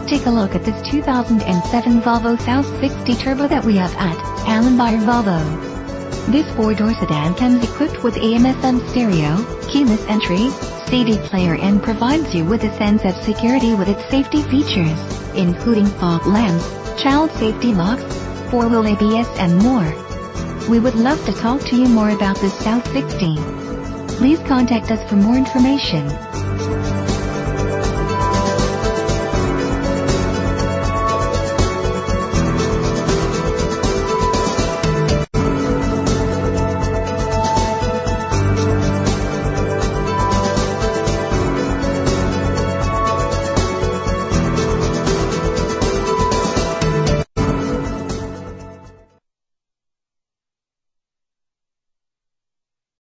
Take a look at this 2007 Volvo South 60 Turbo that we have at Allenbyar Volvo. This four-door sedan comes equipped with AM/FM stereo, keyless entry, CD player and provides you with a sense of security with its safety features, including fog lamps, child safety locks, four-wheel ABS and more. We would love to talk to you more about this South 60. Please contact us for more information.